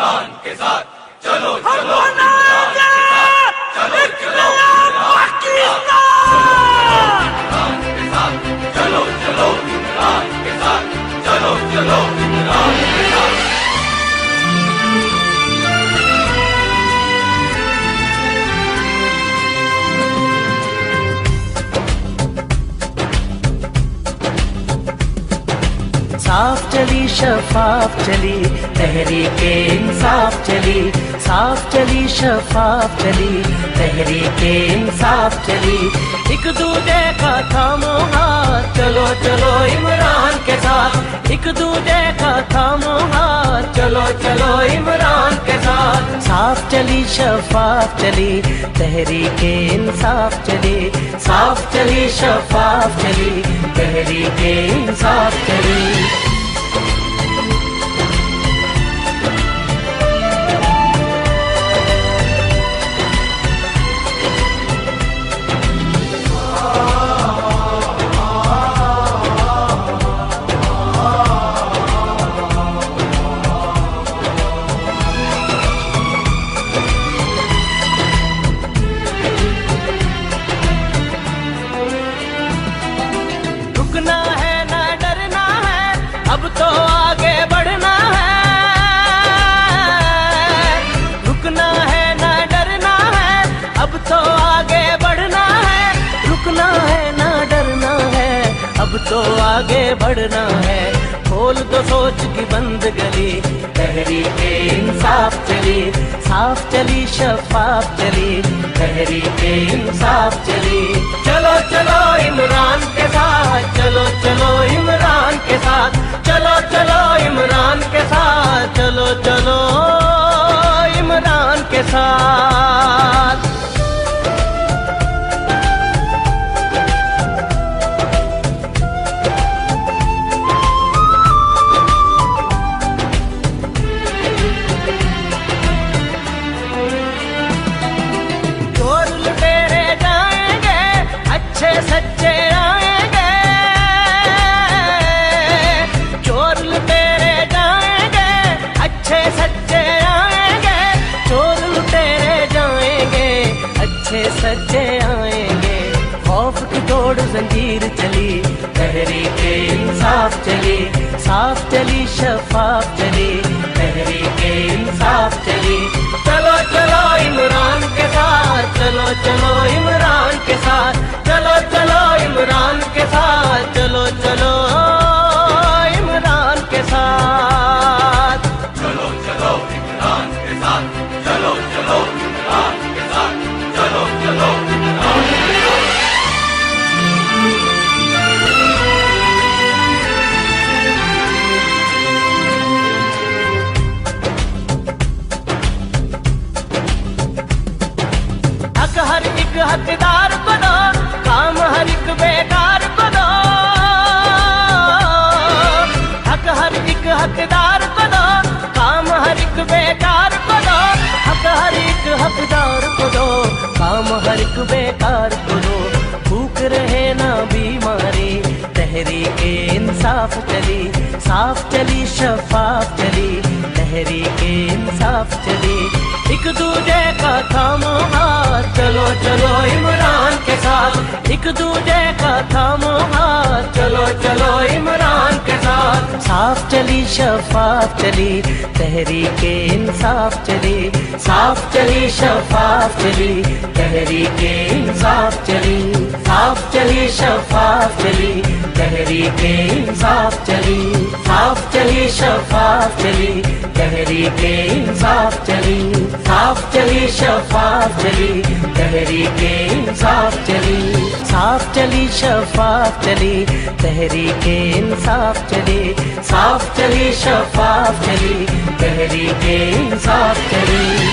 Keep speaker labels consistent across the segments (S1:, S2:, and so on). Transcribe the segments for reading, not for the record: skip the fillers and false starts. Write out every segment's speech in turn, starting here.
S1: इमरान के साथ, चलो चलो इमरान के साथ, चलो चलो इमरान के साथ, चलो चलो इमरान के साथ, चलो चलो इमरान के साथ।
S2: साफ चली शफाफ चली तहरीके इंसाफ चली, साफ चली शफाफ चली तहरीके इंसाफ चली। एक दूजे का थामो हाथ, चलो चलो इमरान के साथ, एक दूजे का थामो हाथ, चलो चलो इमरान के साथ। साफ चली शफाफ चली तहरीके इंसाफ चली, साफ चली शफाफ चली तहरीके इंसाफ चली। रुकना है ना डरना है, अब तो आगे बढ़ना है। रुकना है ना डरना है, अब तो आगे बढ़ना है। रुकना है ना डरना है, अब तो आगे बढ़ना है। खोल दो सोच की बंद गली, तहरीके इंसाफ चली, साफ चली शफाफ चली तहरीके इंसाफ चली। चलो चलो इमरान के साथ, चलो चलो इमरान के साथ, चलो चलो इमरान के साथ, चलो चलो इमरान के साथ। चोर लुटेरे जाएंगे, अच्छे सच्चे आएंगे। चोर लुटेरे जाएंगे, अच्छे सच्चे आएंगे। चोर लुटेरे जाएंगे, अच्छे सच्चे आएंगे। खौफ की तोड़ जंजीर चली, तहरीके इंसाफ चली, साफ चली शफाफ चली तहरीके इंसाफ चली। चलो चलो इमरान के साथ, चलो चलो इमरान के साथ, चलो चलो इमरान के साथ, चलो चलो इमरान के साथ।
S1: चलो चलो इमरान के साथ, चलो चलो इमरान के साथ, चलो चलो इमरान के साथ।
S2: हक हर एक हकदार को दो, काम हर एक बेकार को दो। हक हर एक हकदार को दो, काम हर एक बेकार को दो। हक हर एक हकदार को दो, काम हर एक बेकार को दो। भूख रहे ना बीमारी, तहरीके इंसाफ चली, साफ चली शफाफ चली तहरीके इंसाफ चली। एक दूजे का थामो हाथ, चलो चलो इमरान के साथ, एक दूजे का थामो हाथ, चलो चलो इमरान के साथ। साफ चली शफाफ चली तहरीके इंसाफ चली, साफ चली शफाफ चली तहरीके इंसाफ चली, साफ चली शफाफ चली तहरीके इंसाफ चली, साफ चली शफाफ चली तहरीके इंसाफ चली, साफ चली शफाफ चली तहरीके इंसाफ चली, साफ चली शफाफ चली तहरीके इंसाफ चली, साफ चली शफाफ चली तहरीके इंसाफ चली।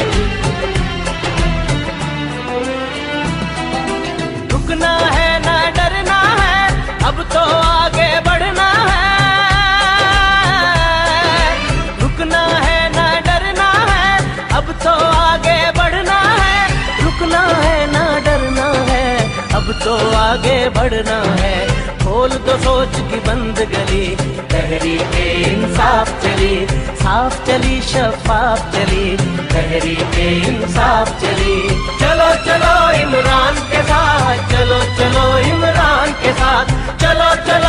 S2: रुकना है ना तो आगे बढ़ना है, खोल दो सोच की बंद गली, तहरीके इंसाफ चली, साफ चली शफाफ चली, तहरीके इंसाफ चली। चलो चलो इमरान के साथ, चलो चलो इमरान के साथ, चलो चलो